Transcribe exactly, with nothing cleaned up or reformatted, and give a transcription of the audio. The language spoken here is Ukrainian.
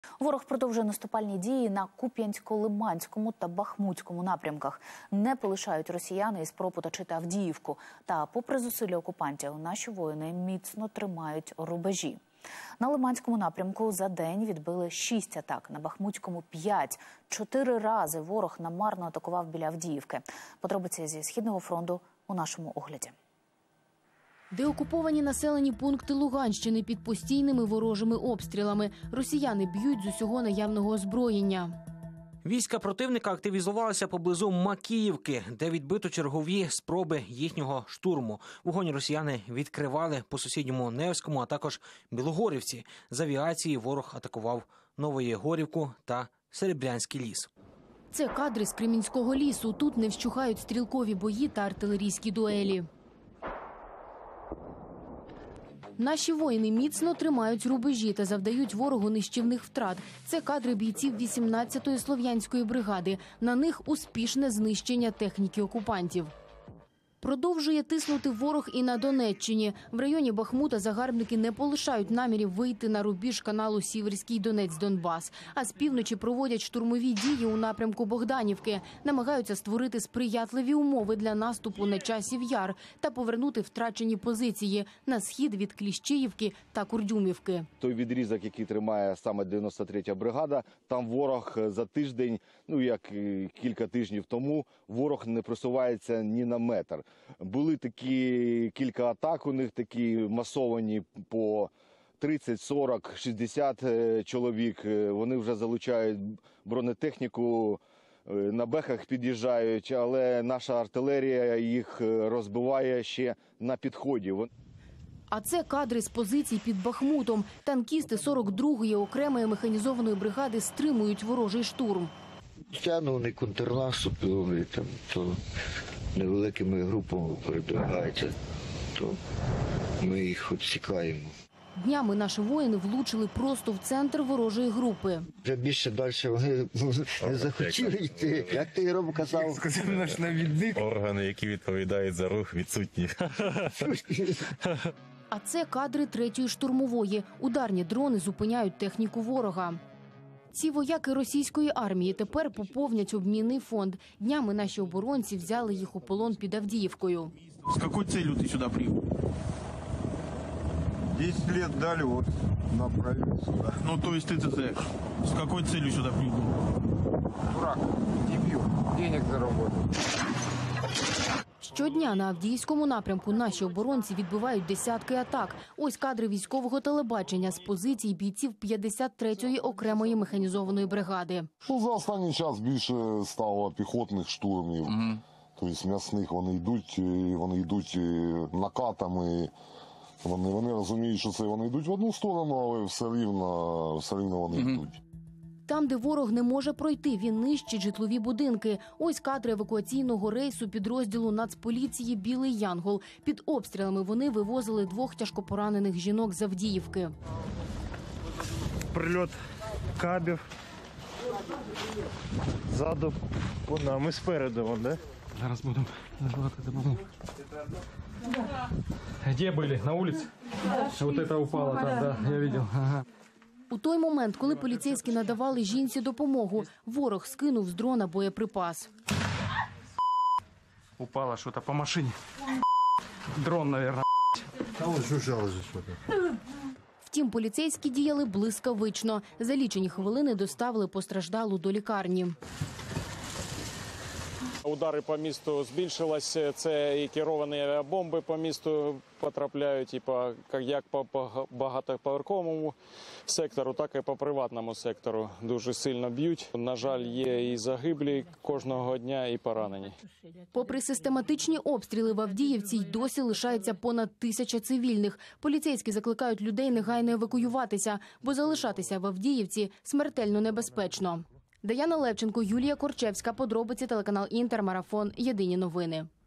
Ворог продовжує наступальні дії на Куп'янсько-Лиманському та Бахмутському напрямках. Не полишають росіяни із спроб оточити Авдіївку. Та, попри зусилля окупантів, наші воїни міцно тримають рубежі. На Лиманському напрямку за день відбили шість атак, на Бахмутському – п'ять. Чотири рази ворог намарно атакував біля Авдіївки. Подробиці зі Східного фронту у нашому огляді. Деокуповані населені пункти Луганщини під постійними ворожими обстрілами. Росіяни б'ють з усього наявного озброєння. Війська противника активізувалися поблизу Макіївки, де відбито чергові спроби їхнього штурму. Вогонь росіяни відкривали по сусідньому Невському, а також Білогорівці. З авіації ворог атакував Новоєгорівку та Серебрянський ліс. Це кадри з Кремінського лісу. Тут не вщухають стрілкові бої та артилерійські дуелі. Наші воїни міцно тримають рубежі та завдають ворогу нищівних втрат. Це кадри бійців вісімнадцятої Слов'янської бригади. На них успішне знищення техніки окупантів. Продовжує тиснути ворог і на Донеччині. В районі Бахмута загарбники не полишають намірів вийти на рубіж каналу Сіверський Донець-Донбас. А з півночі проводять штурмові дії у напрямку Богданівки. Намагаються створити сприятливі умови для наступу на Часів Яр та повернути втрачені позиції на схід від Кліщіївки та Курдюмівки. Той відрізок, який тримає саме дев'яносто третя бригада, там ворог за тиждень, ну як кілька тижнів тому, ворог не просувається ні на метр. Були такі кілька атак у них, такі масовані по тридцять, сорок, шістдесят чоловік. Вони вже залучають бронетехніку, на бехах під'їжджають, але наша артилерія їх розбиває ще на підході. А це кадри з позицій під Бахмутом. Танкісти сорок другої окремої механізованої бригади стримують ворожий штурм. Звичайно, вони контрнаступ роблять, там, то невеликими групами передвигаються, то ми їх відсікаємо. Днями наші воїни влучили просто в центр ворожої групи. Вже більше далі вони не захотіли йти. Як ти, Ром, казав? Сказав наш навідник. Органи, які відповідають за рух, відсутні. А це кадри третьої штурмової. Ударні дрони зупиняють техніку ворога. Ці вояки російської армії тепер поповнять обмінний фонд. Днями наші оборонці взяли їх у полон під Авдіївкою. З якою цілею ти сюди приїхав? десять лет дали, вот направили сюда. Ну, то есть ты це, з якою цілею сюди приїхав? Дурак, дебил, денег заработал. Щодня на Авдіївському напрямку наші оборонці відбивають десятки атак. Ось кадри військового телебачення з позицій бійців п'ятдесят третьої окремої механізованої бригади. Ну, за останній час більше стало піхотних штурмів. Угу. Тобто м'ясних вони йдуть, вони йдуть накатами. Вони, вони розуміють, що це вони йдуть в одну сторону, але все рівно, все рівно вони угу. йдуть. Там, де ворог не може пройти, він нищить житлові будинки. Ось кадри евакуаційного рейсу підрозділу Нацполіції «Білий Янгол». Під обстрілами вони вивозили двох тяжкопоранених жінок з Авдіївки. Прильот кабів. Ззаду по нам і спереду, вон, да? Зараз будемо називати допомогу. Де були? На вулиці? Вот это упало там, да, я бачив. Ага. У той момент, коли поліцейські надавали жінці допомогу, ворог скинув з дрона боєприпас. Упало щось по машині. Дрон, мабуть. Втім, поліцейські діяли блискавично. За лічені хвилини доставили постраждалу до лікарні. Удари по місту збільшилися, це і керовані авіабомби по місту потрапляють, і по, як по багатоповерховому сектору, так і по приватному сектору. Дуже сильно б'ють. На жаль, є і загиблі кожного дня, і поранені. Попри систематичні обстріли в Авдіївці, й досі лишається понад тисяча цивільних. Поліцейські закликають людей негайно евакуюватися, бо залишатися в Авдіївці смертельно небезпечно. Даяна Левченко, Юлія Корчевська. Подробиці, телеканал Інтер, Марафон. Єдині новини.